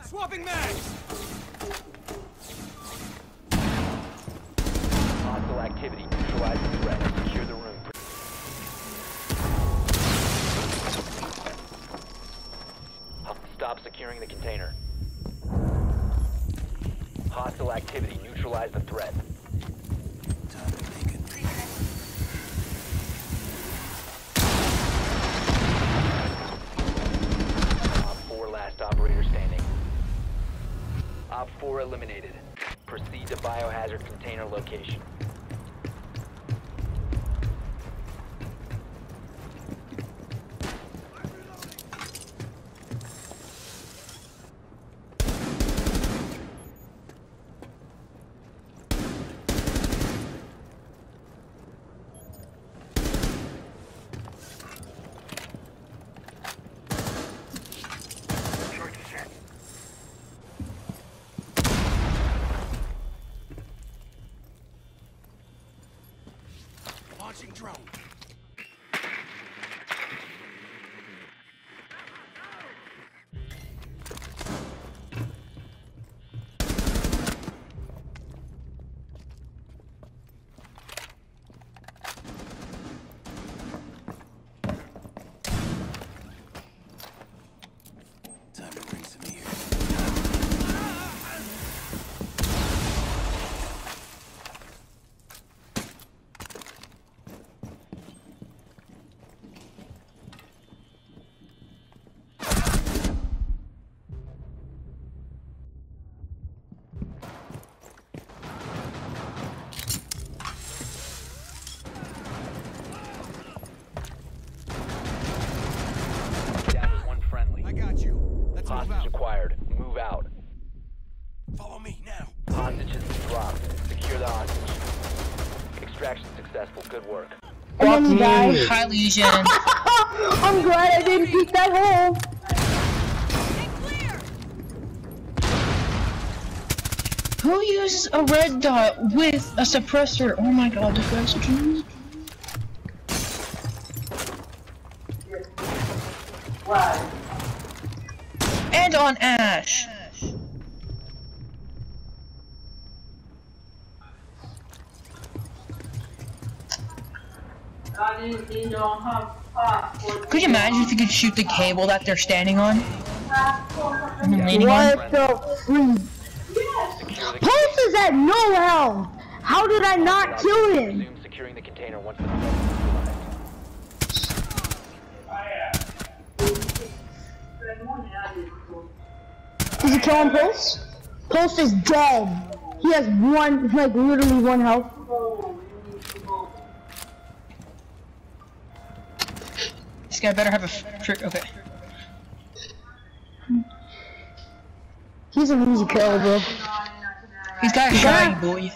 Swapping mags! Hostile activity. Neutralize the threat. Secure the room. Stop securing the container. Hostile activity. Neutralize the threat. Time to make it. Op 4 last operator standing. Op 4 eliminated. Proceed to biohazard container location. Launching drone. Time to bring some here. Down to one friendly. I got you. Let's move Hostage out. acquired. Move out. Follow me now. Hostage has been dropped. Secure the hostage. Extraction successful. Good work. And then you die. Hi, Legion. I'm glad I didn't peek that hole. Who uses a red dot with a suppressor? Oh my god, this guy's such a noob. And on Ash. Could you imagine if you could shoot the cable that they're standing on? And then leaning on? What the freak? Secure the Pulse is at no health. How did I not kill him? Resume securing the container once the threat is neutralized. Did you kill him, Pulse? Pulse is dead. He has one, like literally one health. This guy better have a trick. Okay. He's an easy kill, bro. He's got a shiny boy.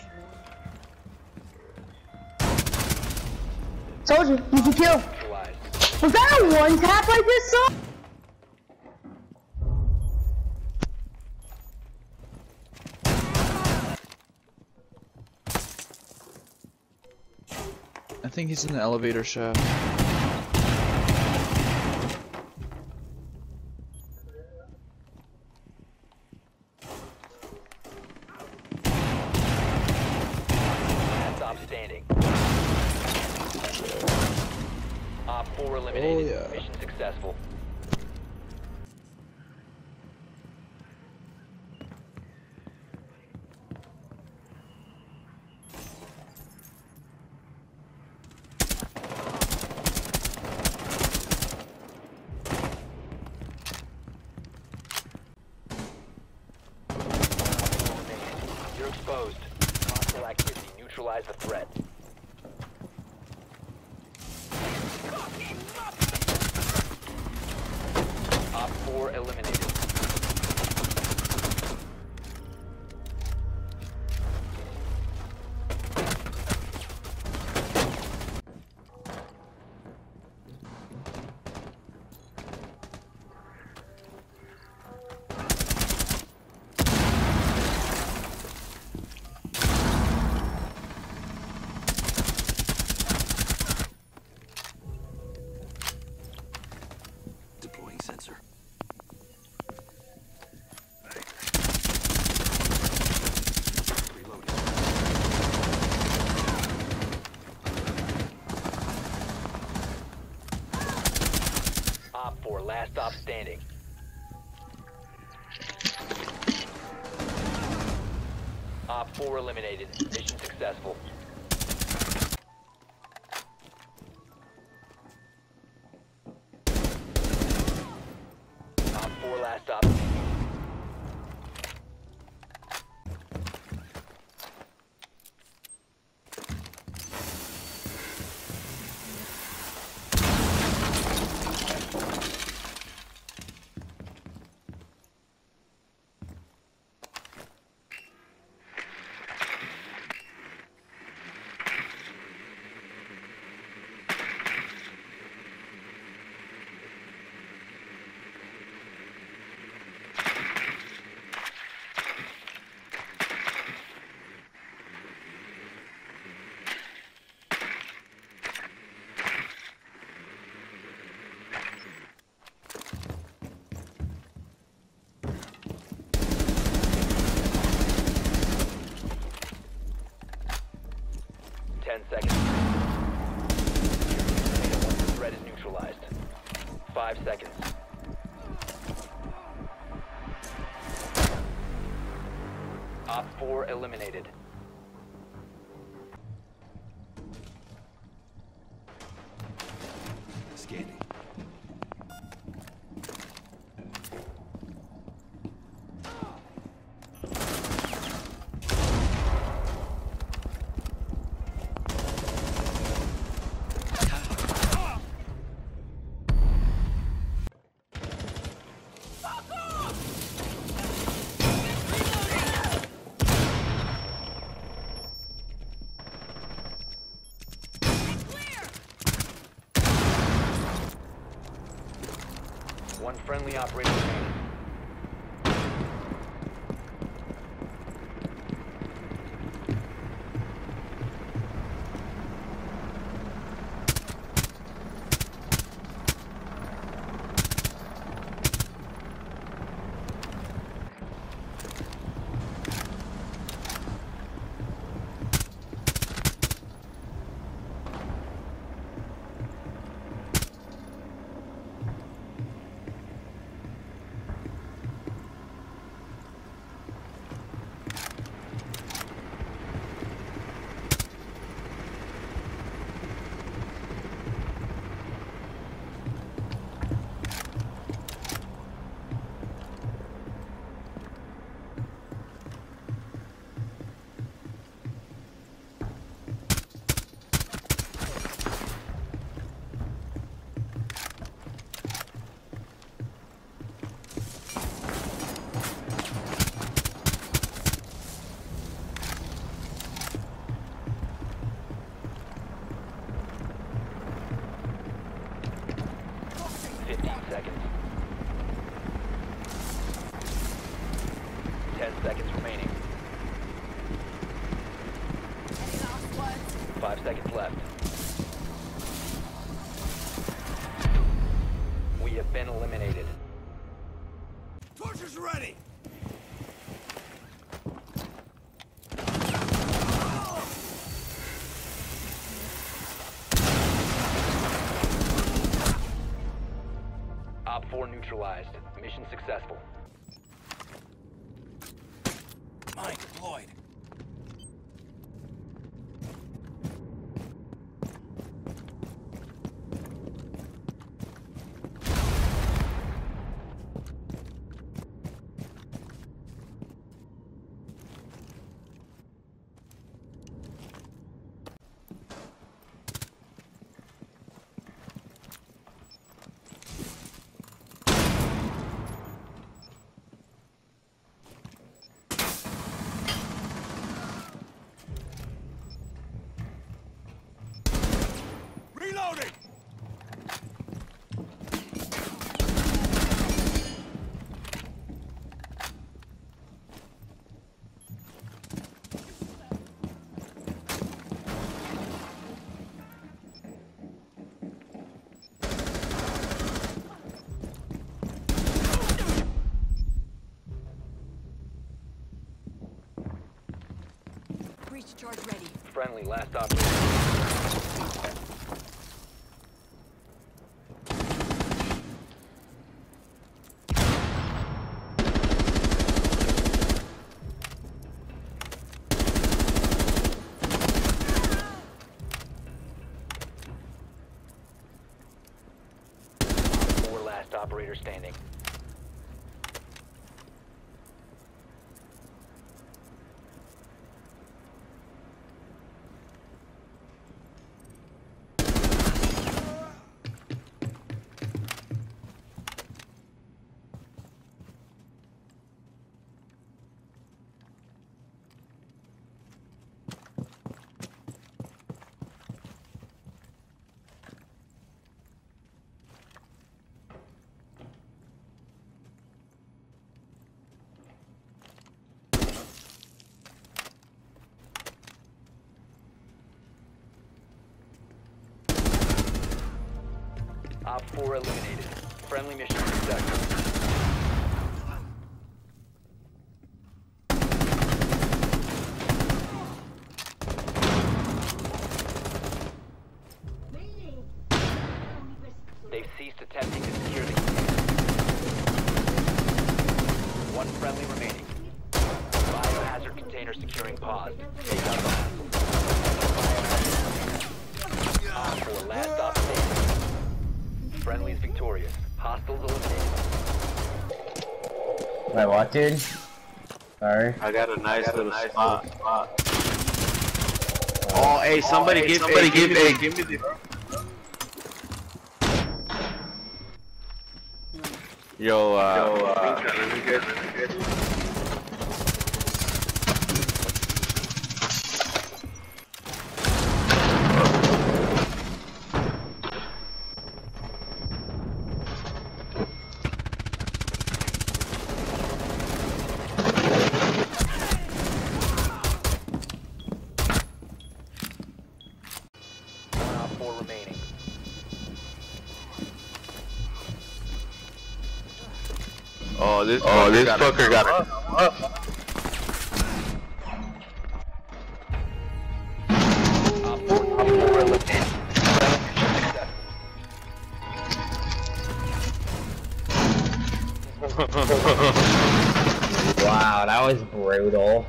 Told you, easy kill. Neutralized. Was that a one tap like this, son? I think he's in the elevator shaft. Stop standing. Op 4 eliminated. Oh, yeah. Mission successful. You're exposed. Hostile activity. Neutralize the threat. Op 4 eliminated. Deploying sensor. 4, last stop standing. Op 4 eliminated. Mission successful. Op 4 last stop standing. Seconds. Once the threat is neutralized. 5 seconds. Op 4 eliminated. Scanning. One friendly operator remaining. Seconds. 10 seconds remaining. 5 seconds left. We have been eliminated. Torches ready. Op 4 neutralized. Mission successful. Mine deployed. Reloading! Breach charge ready. Friendly, last operator. standing. Op 4 eliminated. Friendly mission successful. They've ceased attempting to secure the container. One friendly remaining. Biohazard container securing paused. Take out the Op 4 last stop standing. Friendly's victorious. Hostiles eliminated. Wait, what, dude? Sorry. I got a nice little spot. Oh, hey, somebody give me the. Yo, really good. Op 4 remaining. Oh, this fucker got up. Op 4 eliminated. Wow, that was brutal.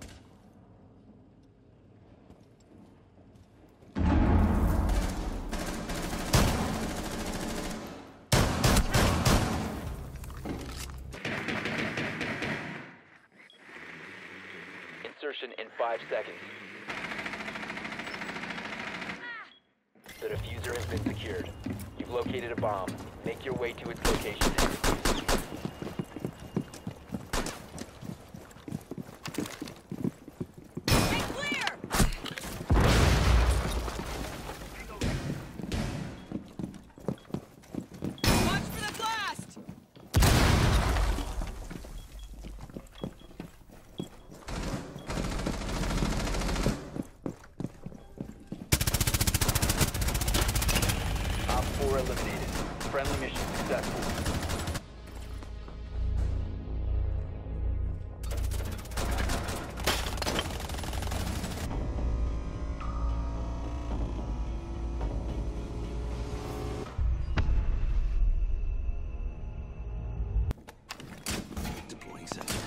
Insertion in 5 seconds. The diffuser has been secured. You've located a bomb. Make your way to its location. Stay clear! Watch for the blast! Op 4 eliminated. Friendly mission successful. Deploying sensor.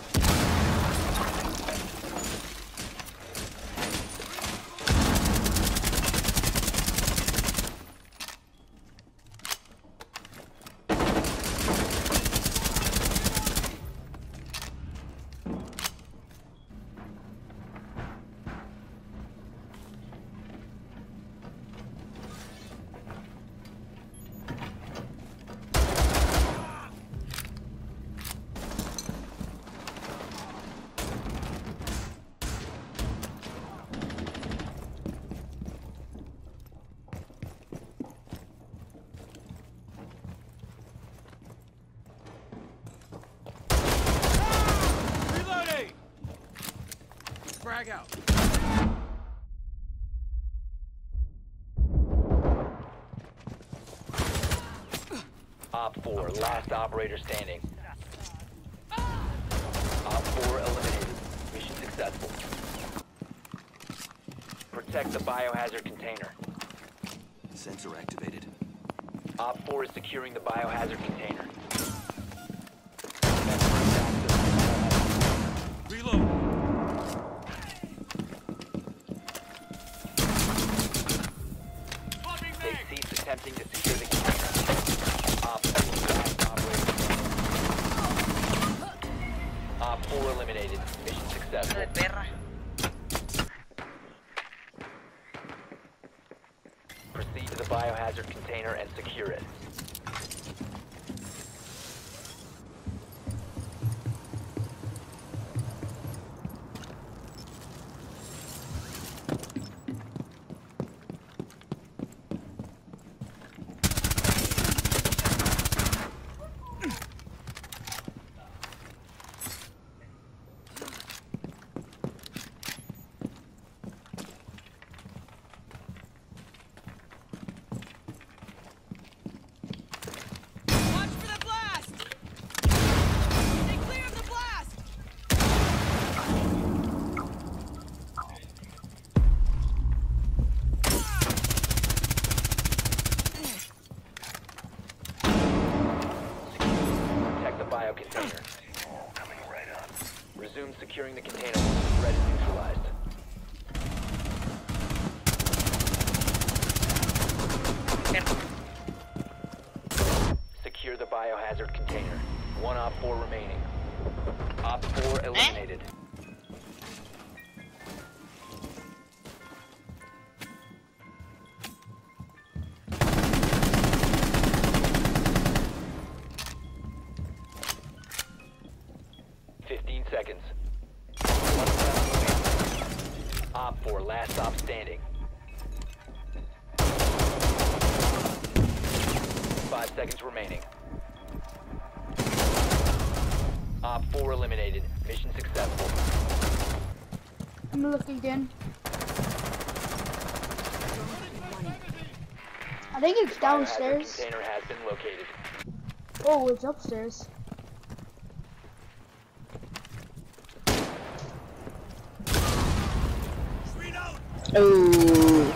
Reloading! Frag out. Op 4, last operator standing. Op 4 eliminated. Mission successful. Protect the biohazard container. Sensor activated. Op 4 is securing the biohazard container. Reload. They ceased attempting to secure the container. Op 4 last operator standing. Op 4 eliminated. Mission successful. Proceed to the biohazard container and secure it. Watch for the blast! Stay clear of the blast! Protect the bio container. Resume securing the container once the threat is neutralized. Secure the biohazard container. One Op 4 remaining. Op 4 eliminated. Seconds. One round remaining. Op 4, last stop standing. 5 seconds remaining. Op 4 eliminated. Mission successful. I'm looking again. I think it's Biohazard downstairs. container has been located. Oh, it's upstairs. Oh.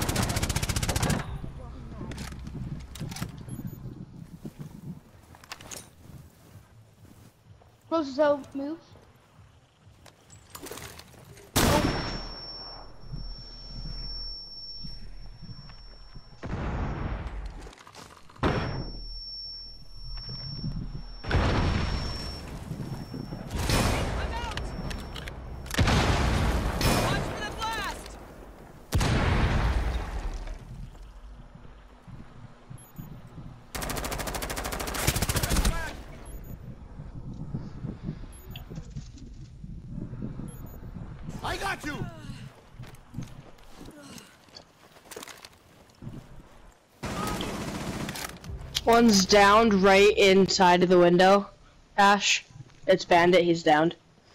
Close as move. I'm out! Watch for the blast! I got you! One's downed right inside of the window. Ash. It's Bandit, he's downed.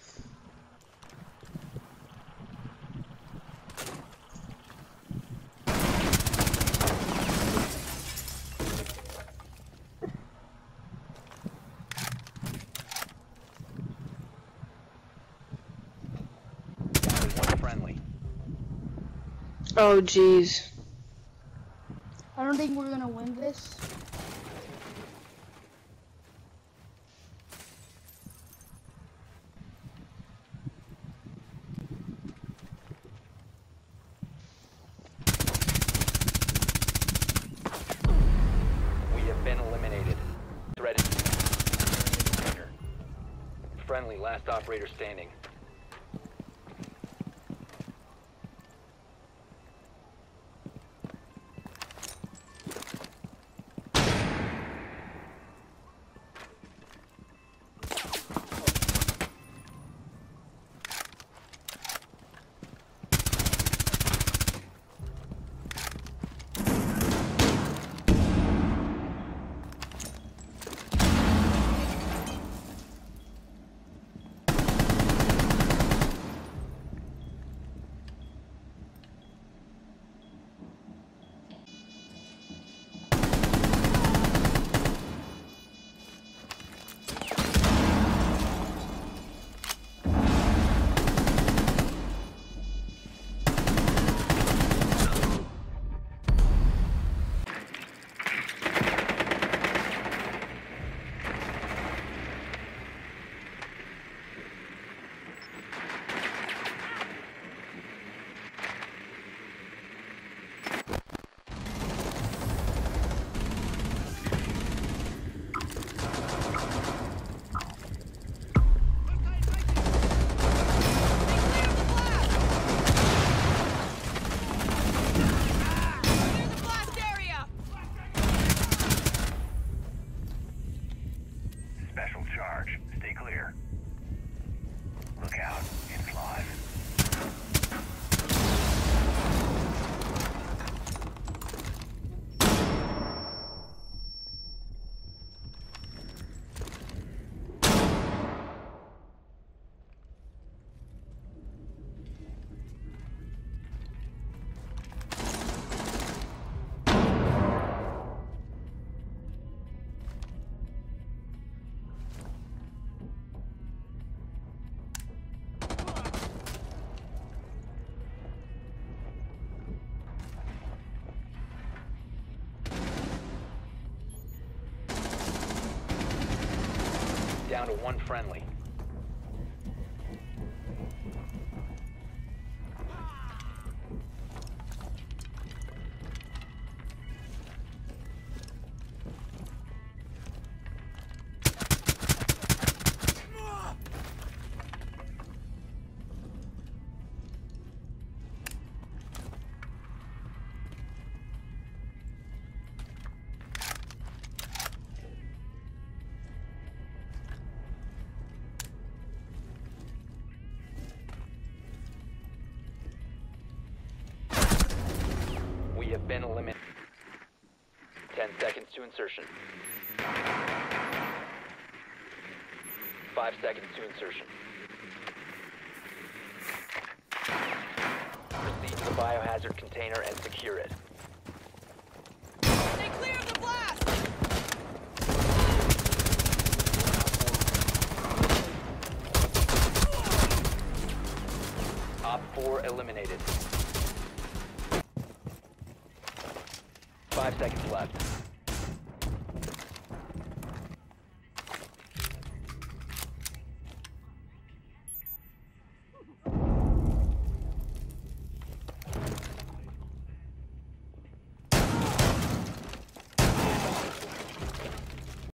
One friendly. Oh jeez. I don't think we're gonna win this. We have been eliminated. Threat is container. Friendly, last operator standing. down to one friendly. We have been eliminated. 10 seconds to insertion. 5 seconds to insertion. Proceed to the biohazard container and secure it. Stay clear of the blast! Op 4 eliminated. 5 seconds left.